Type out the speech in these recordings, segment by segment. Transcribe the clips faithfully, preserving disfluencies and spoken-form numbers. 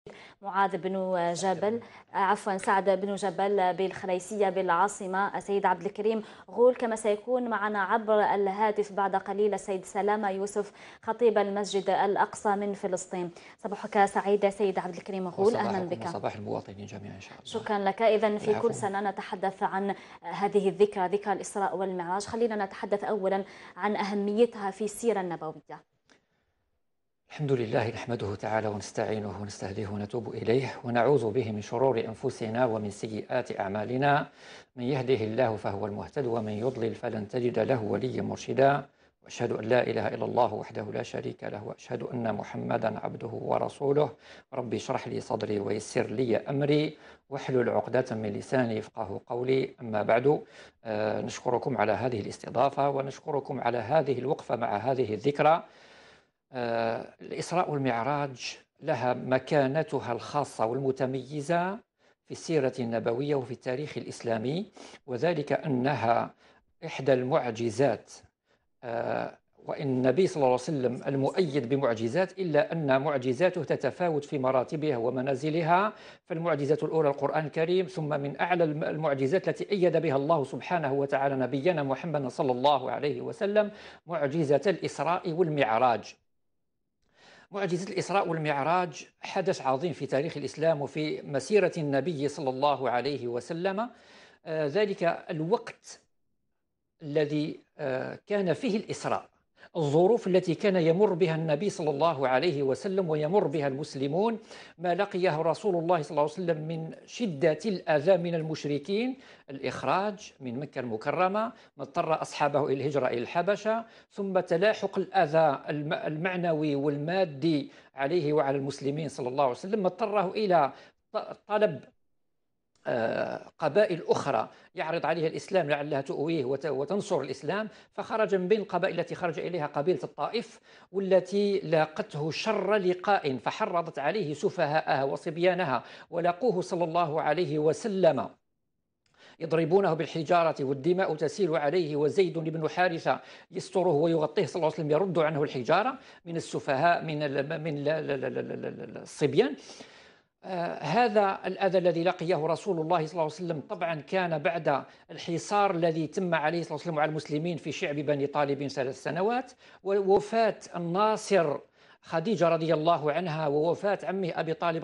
معاذ بن جبل عفوا سعد بن جبل بالخريسية بالعاصمة السيد عبد الكريم غول، كما سيكون معنا عبر الهاتف بعد قليل السيد سلامة يوسف خطيب المسجد الأقصى من فلسطين. صباحك سعيد سيد عبد الكريم غول، أهلا بك. وصباح المواطنين جميعا إن شاء الله. شكرا لك. إذن في العفو. كل سنة نتحدث عن هذه الذكرى، ذكرى الإسراء والمعراج. خلينا نتحدث أولا عن أهميتها في السيرة النبوية. الحمد لله، نحمده تعالى ونستعينه ونستهديه ونتوب إليه ونعوذ به من شرور أنفسنا ومن سيئات أعمالنا. من يهده الله فهو المهتد ومن يضلل فلن تجد له وليا مرشدا. وأشهد أن لا إله إلا الله وحده لا شريك له وأشهد أن محمدا عبده ورسوله. ربي اشرح لي صدري ويسر لي أمري واحلل عقدة من لساني يفقه قولي. أما بعد، آه نشكركم على هذه الاستضافة ونشكركم على هذه الوقفة مع هذه الذكرى. آه الإسراء والمعراج لها مكانتها الخاصة والمتميزة في السيرة النبوية وفي التاريخ الإسلامي، وذلك أنها إحدى المعجزات. آه وإن النبي صلى الله عليه وسلم المؤيد بمعجزات، إلا أن معجزاته تتفاوت في مراتبها ومنازلها. فالمعجزة الأولى القرآن الكريم، ثم من أعلى المعجزات التي أيد بها الله سبحانه وتعالى نبينا محمد صلى الله عليه وسلم معجزة الإسراء والمعراج. معجزة الإسراء والمعراج حدث عظيم في تاريخ الإسلام وفي مسيرة النبي صلى الله عليه وسلم. آه ذلك الوقت الذي آه كان فيه الإسراء، الظروف التي كان يمر بها النبي صلى الله عليه وسلم ويمر بها المسلمون، ما لقيه رسول الله صلى الله عليه وسلم من شدة الأذى من المشركين، الإخراج من مكة المكرمة، ما اضطر أصحابه إلى الهجرة إلى الحبشة، ثم تلاحق الأذى المعنوي والمادي عليه وعلى المسلمين صلى الله عليه وسلم، ما اضطره إلى طلب قبائل أخرى يعرض عليها الإسلام لعلها تؤويه وتنصر الإسلام. فخرج من بين القبائل التي خرج إليها قبيلة الطائف، والتي لاقته شر لقاء فحرضت عليه سفهاءها وصبيانها، ولقوه صلى الله عليه وسلم يضربونه بالحجارة والدماء تسيل عليه، وزيد بن حارثة يستره ويغطيه صلى الله عليه وسلم يرد عنه الحجارة من السفهاء من من الصبيان. آه هذا الأذى الذي لقيه رسول الله صلى الله عليه وسلم طبعا كان بعد الحصار الذي تم عليه صلى الله عليه وسلم على المسلمين في شعب بني طالب ثلاث سنوات، ووفاة الناصر خديجة رضي الله عنها، ووفاة عمه أبي طالب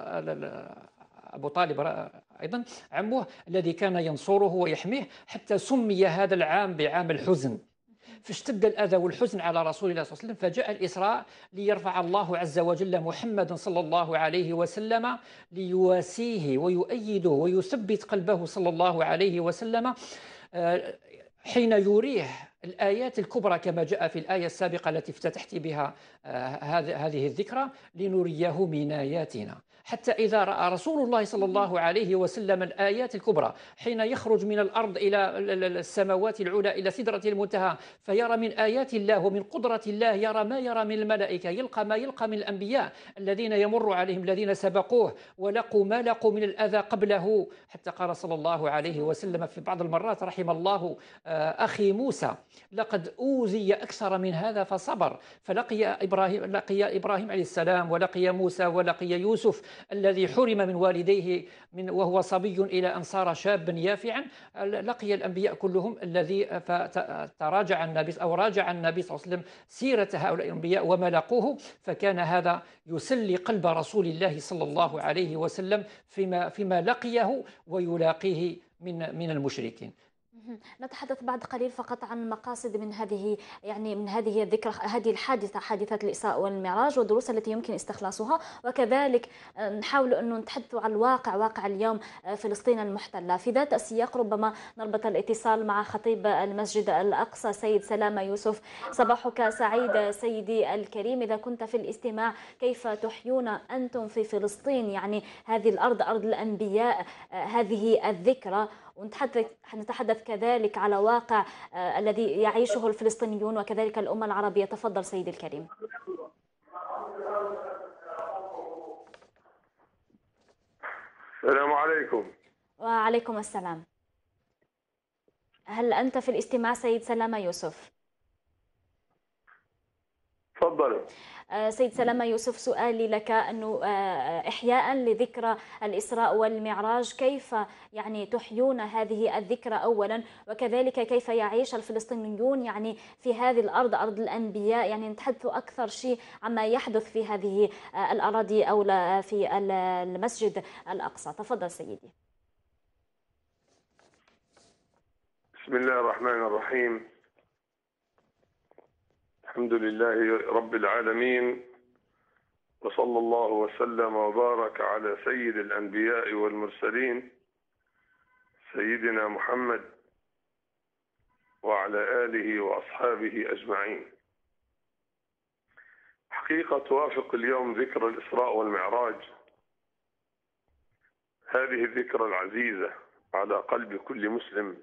أبو طالب أيضا عمه الذي كان ينصره ويحميه، حتى سمي هذا العام بعام الحزن. فاشتد الأذى والحزن على رسول الله صلى الله عليه وسلم، فجاء الإسراء ليرفع الله عز وجل محمد صلى الله عليه وسلم، ليواسيه ويؤيده ويثبت قلبه صلى الله عليه وسلم، حين يريه الآيات الكبرى كما جاء في الآية السابقة التي افتتحت بها هذه الذكرى: لنريه من آياتنا. حتى إذا رأى رسول الله صلى الله عليه وسلم الآيات الكبرى حين يخرج من الأرض إلى السماوات العلى إلى سدرة المنتهى، فيرى من آيات الله ومن قدرة الله، يرى ما يرى من الملائكة، يلقى ما يلقى من الأنبياء الذين يمر عليهم الذين سبقوه ولقوا ما لقوا من الأذى قبله، حتى قال صلى الله عليه وسلم في بعض المرات: رحم الله أخي موسى، لقد أوذي أكثر من هذا فصبر. فلقي إبراهيم لقي إبراهيم عليه السلام، ولقي موسى، ولقي يوسف الذي حرم من والديه من وهو صبي إلى أن صار شابا يافعا. لقي الأنبياء كلهم، الذي فتراجع النبي أو راجع النبي صلى الله عليه وسلم سيرة هؤلاء الأنبياء وما لقوه، فكان هذا يسلي قلب رسول الله صلى الله عليه وسلم فيما فيما لقيه ويلاقيه من من المشركين. نتحدث بعد قليل فقط عن مقاصد من هذه يعني من هذه الذكرى، هذه الحادثة، حادثة الإسراء والمعراج، والدروس التي يمكن استخلاصها، وكذلك نحاول أن نتحدث عن الواقع، واقع اليوم فلسطين المحتلة. في ذات السياق ربما نربط الاتصال مع خطيب المسجد الأقصى سيد سلامة يوسف. صباحك سعيد سيدي الكريم. إذا كنت في الاستماع، كيف تحيون أنتم في فلسطين يعني هذه الأرض، أرض الأنبياء، هذه الذكرى؟ ونتحدث نتحدث كذلك على واقع آه الذي يعيشه الفلسطينيون وكذلك الأمة العربية. تفضل سيدي الكريم. السلام عليكم. وعليكم السلام. هل أنت في الاستماع سيد سلامة يوسف؟ تفضل. سيد سلامة يوسف، سؤالي لك أنه إحياء لذكرى الإسراء والمعراج، كيف يعني تحيون هذه الذكرى أولا، وكذلك كيف يعيش الفلسطينيون يعني في هذه الأرض، أرض الأنبياء؟ يعني نتحدث أكثر شيء عما يحدث في هذه الأراضي أو في المسجد الأقصى. تفضل سيدي. بسم الله الرحمن الرحيم. الحمد لله رب العالمين، وصلى الله وسلم وبارك على سيد الأنبياء والمرسلين سيدنا محمد وعلى آله وأصحابه أجمعين. حقيقة توافق اليوم ذكرى الإسراء والمعراج، هذه الذكرى العزيزة على قلب كل مسلم،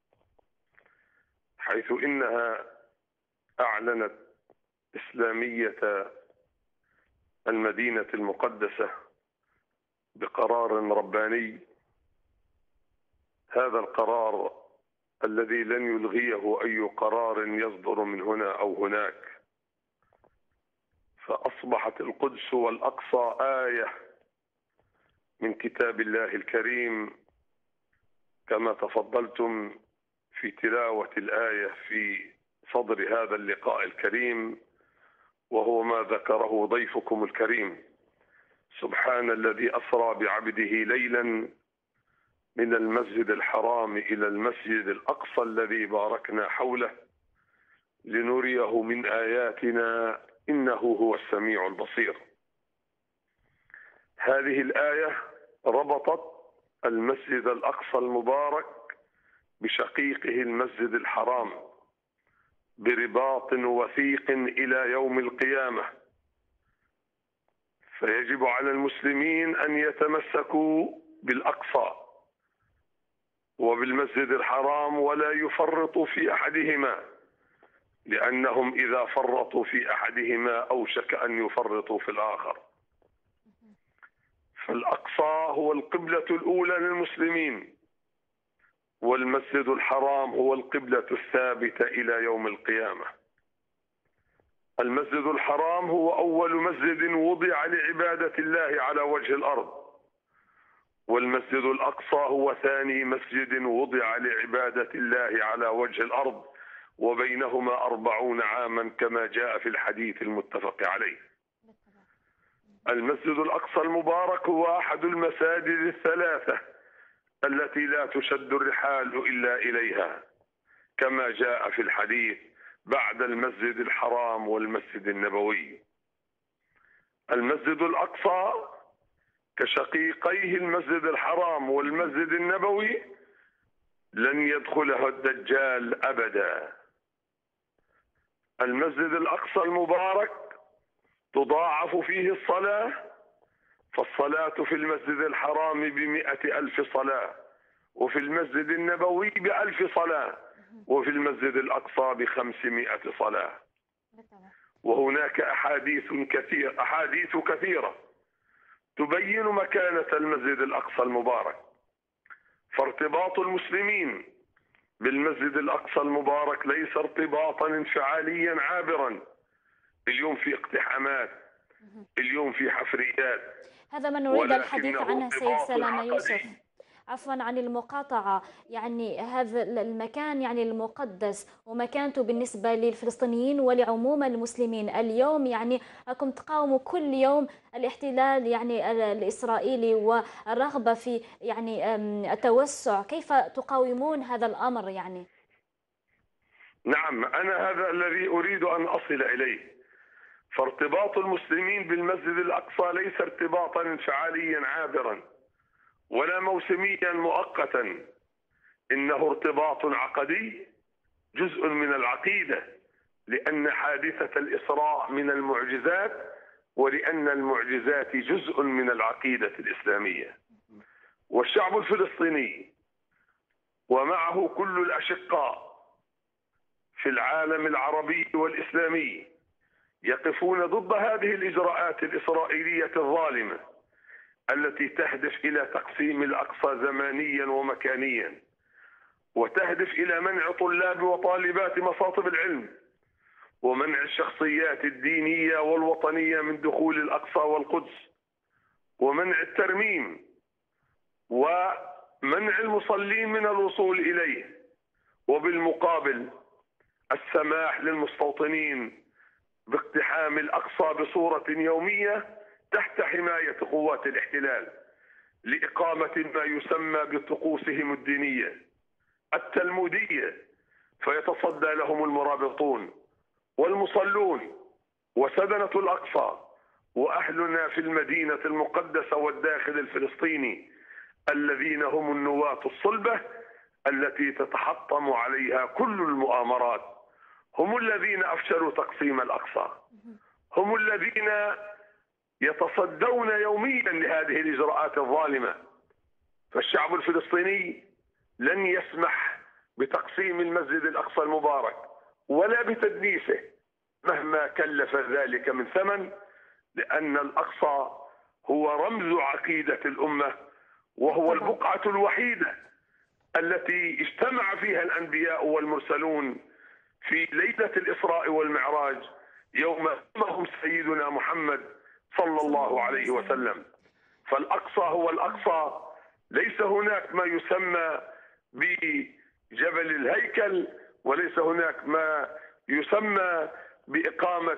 حيث إنها أعلنت إسلامية المدينة المقدسة بقرار رباني. هذا القرار الذي لن يلغيه أي قرار يصدر من هنا أو هناك، فأصبحت القدس والأقصى آية من كتاب الله الكريم، كما تفضلتم في تلاوة الآية في صدر هذا اللقاء الكريم، وهو ما ذكره ضيفكم الكريم: سبحان الذي أسرى بعبده ليلا من المسجد الحرام إلى المسجد الأقصى الذي باركنا حوله لنريه من آياتنا إنه هو السميع البصير. هذه الآية ربطت المسجد الأقصى المبارك بشقيقه المسجد الحرام برباط وثيق إلى يوم القيامة، فيجب على المسلمين أن يتمسكوا بالأقصى وبالمسجد الحرام ولا يفرطوا في أحدهما، لأنهم إذا فرطوا في أحدهما أوشك أن يفرطوا في الآخر. فالأقصى هو القبلة الأولى للمسلمين، والمسجد الحرام هو القبلة الثابتة إلى يوم القيامة. المسجد الحرام هو أول مسجد وضع لعبادة الله على وجه الأرض، والمسجد الأقصى هو ثاني مسجد وضع لعبادة الله على وجه الأرض، وبينهما أربعون عاما كما جاء في الحديث المتفق عليه. المسجد الأقصى المبارك هو أحد المساجد الثلاثة التي لا تشد الرحال إلا إليها، كما جاء في الحديث بعد المسجد الحرام والمسجد النبوي. المسجد الأقصى كشقيقيه المسجد الحرام والمسجد النبوي لن يدخله الدجال أبدا. المسجد الأقصى المبارك تضاعف فيه الصلاة، فالصلاة في المسجد الحرام بمئة ألف صلاة، وفي المسجد النبوي بألف صلاة، وفي المسجد الأقصى بخمسمائة صلاة. وهناك أحاديث كثيرة أحاديث كثيرة تبين مكانة المسجد الأقصى المبارك، فارتباط المسلمين بالمسجد الأقصى المبارك ليس ارتباطا انفعاليا عابرا. اليوم في اقتحامات، اليوم في حفريات، هذا ما نريد الحديث عنه سيد سلامة يوسف. عفوا عن المقاطعة، يعني هذا المكان يعني المقدس ومكانته بالنسبة للفلسطينيين ولعموم المسلمين اليوم، يعني أنكم تقاوموا كل يوم الاحتلال يعني الإسرائيلي والرغبة في يعني التوسع، كيف تقاومون هذا الأمر؟ يعني نعم، أنا هذا الذي أريد أن أصل إليه. فارتباط المسلمين بالمسجد الأقصى ليس ارتباطا انفعاليا عابرا ولا موسميا مؤقتا، إنه ارتباط عقدي جزء من العقيدة، لأن حادثة الإسراء من المعجزات، ولأن المعجزات جزء من العقيدة الإسلامية. والشعب الفلسطيني ومعه كل الأشقاء في العالم العربي والإسلامي يقفون ضد هذه الإجراءات الإسرائيلية الظالمة التي تهدف إلى تقسيم الأقصى زمانيا ومكانيا، وتهدف إلى منع طلاب وطالبات مصاطب العلم ومنع الشخصيات الدينية والوطنية من دخول الأقصى والقدس، ومنع الترميم، ومنع المصلين من الوصول إليه، وبالمقابل السماح للمستوطنين باقتحام الأقصى بصورة يومية تحت حماية قوات الاحتلال لإقامة ما يسمى بطقوسهم الدينية التلمودية، فيتصدى لهم المرابطون والمصلون وسدنة الأقصى وأهلنا في المدينة المقدسة والداخل الفلسطيني الذين هم النواة الصلبة التي تتحطم عليها كل المؤامرات. هم الذين أفشلوا تقسيم الأقصى، هم الذين يتصدون يوميا لهذه الإجراءات الظالمة. فالشعب الفلسطيني لن يسمح بتقسيم المسجد الأقصى المبارك ولا بتدنيسه مهما كلف ذلك من ثمن، لأن الأقصى هو رمز عقيدة الأمة، وهو البقعة الوحيدة التي اجتمع فيها الأنبياء والمرسلون في ليلة الإسراء والمعراج يوم أمهم سيدنا محمد صلى الله عليه وسلم. فالأقصى هو الأقصى، ليس هناك ما يسمى بجبل الهيكل، وليس هناك ما يسمى بإقامة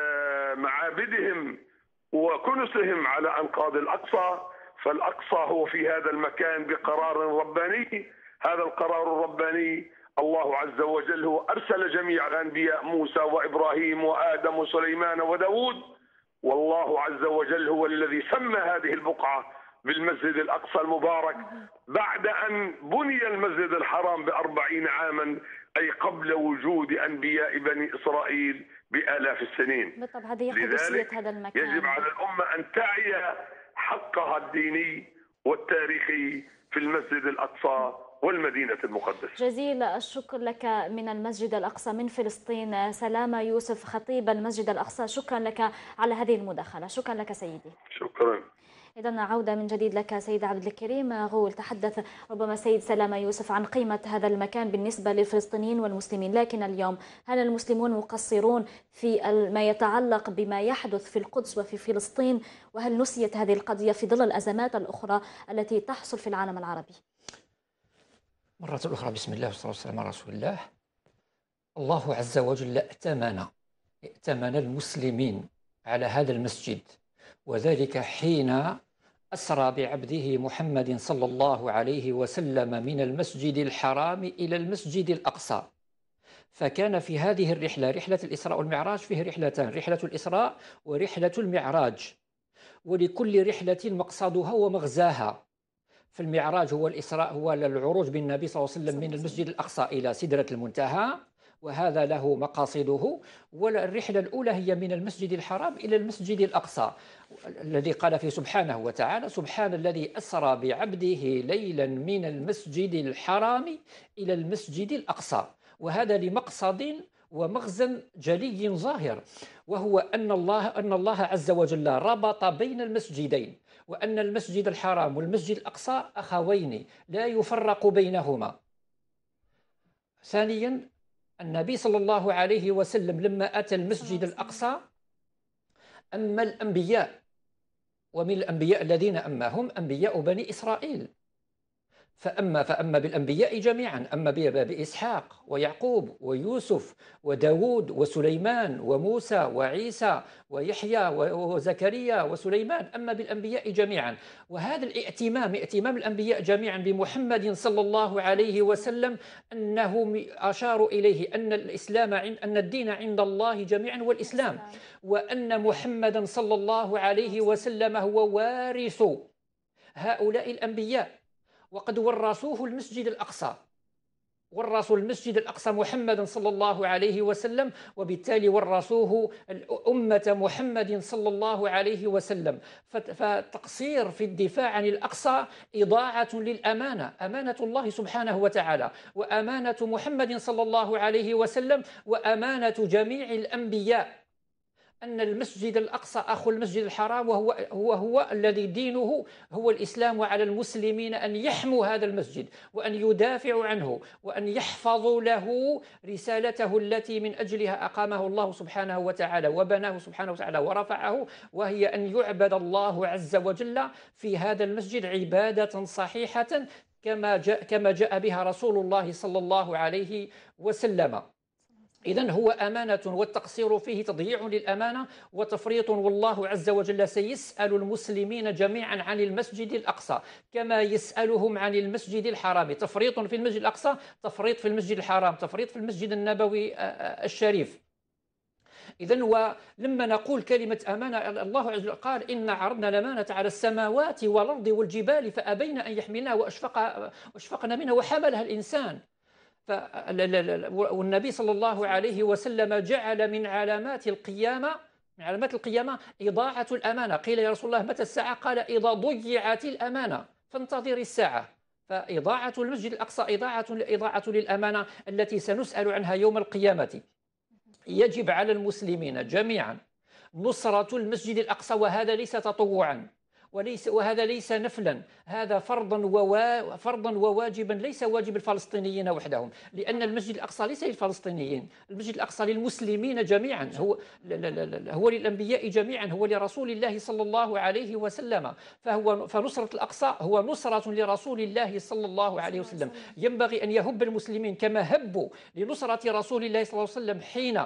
معابدهم وكنسهم على أنقاض الأقصى. فالأقصى هو في هذا المكان بقرار رباني. هذا القرار الرباني الله عز وجل هو أرسل جميع الأنبياء موسى وإبراهيم وآدم وسليمان وداود، والله عز وجل هو الذي سمى هذه البقعة بالمسجد الأقصى المبارك بعد أن بني المسجد الحرام بأربعين عاما، أي قبل وجود أنبياء بني إسرائيل بآلاف السنين. بالطبع هذه قدسية هذا المكان. يجب على الأمة أن تعي حقها الديني والتاريخي في المسجد الأقصى والمدينة المقدسة. جزيل الشكر لك من المسجد الأقصى من فلسطين سلامة يوسف خطيب المسجد الأقصى، شكرا لك على هذه المداخلة. شكرا لك سيدي. شكرا. إذن عودة من جديد لك سيد عبد الكريم غول. تحدث ربما سيد سلامة يوسف عن قيمة هذا المكان بالنسبة للفلسطينيين والمسلمين، لكن اليوم هل المسلمون مقصرون في ما يتعلق بما يحدث في القدس وفي فلسطين؟ وهل نسيت هذه القضية في ظل الأزمات الأخرى التي تحصل في العالم العربي؟ مرة أخرى بسم الله والصلاة والسلام على رسول الله. الله عز وجل ائتمن ائتمن المسلمين على هذا المسجد، وذلك حين أسرى بعبده محمد صلى الله عليه وسلم من المسجد الحرام إلى المسجد الأقصى. فكان في هذه الرحلة، رحلة الإسراء والمعراج، فيه رحلتان، رحلة الإسراء ورحلة المعراج، ولكل رحلة مقصدها ومغزاها. فالمعراج هو الإسراء، هو العروج بالنبي صلى الله عليه وسلم من المسجد الأقصى إلى سدرة المنتهى، وهذا له مقاصده. والرحلة الأولى هي من المسجد الحرام إلى المسجد الأقصى، الذي قال فيه سبحانه وتعالى: سبحان الذي أسرى بعبده ليلا من المسجد الحرام إلى المسجد الأقصى. وهذا لمقصد ومغزى جلي ظاهر، وهو أن الله أن الله عز وجل ربط بين المسجدين، وأن المسجد الحرام والمسجد الأقصى أخوين لا يفرق بينهما. ثانيا، النبي صلى الله عليه وسلم لما أتى المسجد الأقصى أما الأنبياء، ومن الأنبياء الذين أماهم أنبياء بني إسرائيل، فأما فأما بالأنبياء جميعا، أما بإسحاق ويعقوب ويوسف وداود وسليمان وموسى وعيسى ويحيى وزكريا وسليمان، أما بالأنبياء جميعا. وهذا الائتمام ائتمام الأنبياء جميعا بمحمد صلى الله عليه وسلم أنهم أشاروا إليه أن الإسلام أن الدين عند الله جميعا والإسلام، وأن محمدا صلى الله عليه وسلم هو وارث هؤلاء الأنبياء، وقد ورثوه المسجد الأقصى، ورثوا المسجد الأقصى محمدا صلى الله عليه وسلم، وبالتالي ورثوه أمة محمد صلى الله عليه وسلم. فالتقصير في الدفاع عن الأقصى إضاعة للأمانة، أمانة الله سبحانه وتعالى، وأمانة محمد صلى الله عليه وسلم، وأمانة جميع الأنبياء. أن المسجد الأقصى أخو المسجد الحرام، وهو هو هو الذي دينه هو الإسلام، وعلى المسلمين أن يحموا هذا المسجد وأن يدافعوا عنه وأن يحفظوا له رسالته التي من أجلها أقامه الله سبحانه وتعالى وبناه سبحانه وتعالى ورفعه، وهي أن يعبد الله عز وجل في هذا المسجد عبادة صحيحة كما جاء كما جاء بها رسول الله صلى الله عليه وسلم. إذن هو أمانة، والتقصير فيه تضييع للأمانة وتفريط، والله عز وجل سيسأل المسلمين جميعا عن المسجد الأقصى كما يسألهم عن المسجد الحرام. تفريط في المسجد الأقصى، تفريط في المسجد الحرام، تفريط في المسجد النبوي الشريف. إذن ولما نقول كلمة أمانة، الله عز وجل قال: إن عرضنا الأمانة على السماوات والأرض والجبال فأبين أن يحملنها وأشفقن منها وحملها الإنسان. والنبي صلى الله عليه وسلم جعل من علامات القيامة من علامات القيامة إضاعة الأمانة. قيل: يا رسول الله متى الساعة؟ قال: إذا ضيعت الأمانة فانتظر الساعة. فإضاعة المسجد الأقصى إضاعة إضاعة للأمانة التي سنسأل عنها يوم القيامة. يجب على المسلمين جميعا نصرة المسجد الأقصى، وهذا ليس تطوعا وليس وهذا ليس نفلا، هذا فرضا ووا فرضا وواجبا، ليس واجب الفلسطينيين وحدهم، لأن المسجد الأقصى ليس للفلسطينيين، المسجد الأقصى للمسلمين جميعا، هو لا لا لا هو للأنبياء جميعا، هو لرسول الله صلى الله عليه وسلم. فهو فنصرة الأقصى هو نصرة لرسول الله صلى الله عليه وسلم. ينبغي أن يهب المسلمين كما هبوا لنصرة رسول الله صلى الله عليه وسلم حين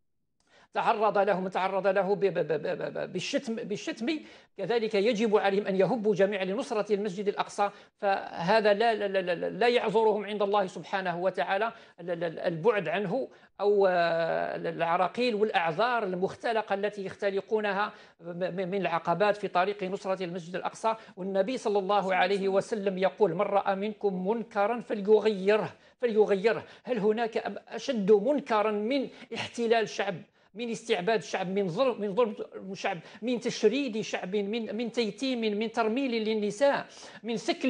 تعرض له من تعرض له بالشتم بالشتم كذلك يجب عليهم أن يهبوا جميعا لنصرة المسجد الأقصى. فهذا لا لا لا, لا يعذرهم عند الله سبحانه وتعالى البعد عنه أو العراقيل والأعذار المختلقة التي يختلقونها من العقبات في طريق نصرة المسجد الأقصى. والنبي صلى الله عليه وسلم يقول: من رأى منكم منكرا فليغيره فليغيره. هل هناك أشد منكرا من احتلال شعب، من استعباد شعب، من ظلم من ظلم شعب، من تشريد شعب، من من تيتيم، من ترميل للنساء، من سكل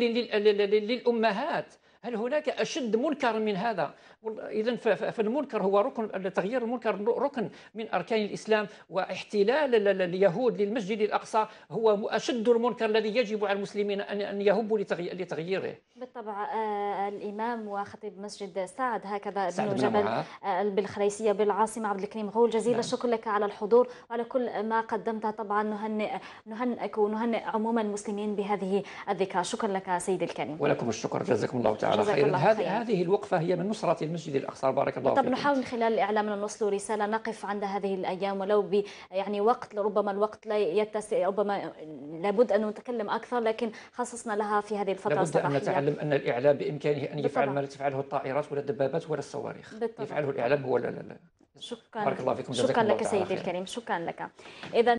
للأمهات؟ هل هناك أشد منكر من هذا؟ إذن فالمنكر هو ركن، تغيير المنكر ركن من أركان الإسلام، واحتلال اليهود للمسجد الأقصى هو أشد المنكر الذي يجب على المسلمين أن يهبوا لتغييره. بالطبع. آه الإمام وخطيب مسجد سعد هكذا ابن جبل آه بالخريسية بالعاصمة، عبد الكريم غول، جزيل نعم. الشكر لك على الحضور وعلى كل ما قدمته. طبعا نهنئ نهنئك ونهنئ عموما المسلمين بهذه الذكرى. شكرا لك سيدي الكريم. ولكم الشكر، جزاكم الله تعالى خيرا. هذه هذه الوقفة هي من نصرة المسجد الأقصى. بارك الله فيكم. طب نحاول من خلال الإعلام أن نوصل رسالة نقف عند هذه الأيام ولو ب يعني وقت، ربما الوقت لا يتسع، ربما لابد أن نتكلم أكثر، لكن خصصنا لها في هذه الفترة الصباحية. لابد أن نتعلم أن الإعلام بإمكانه أن يفعل ما لا تفعله الطائرات ولا الدبابات ولا الصواريخ. بالطبع. يفعله الإعلام هو لا لا لا. شكرا. بارك الله فيكم. شكرا لك سيدي الكريم، شكرا لك. إذا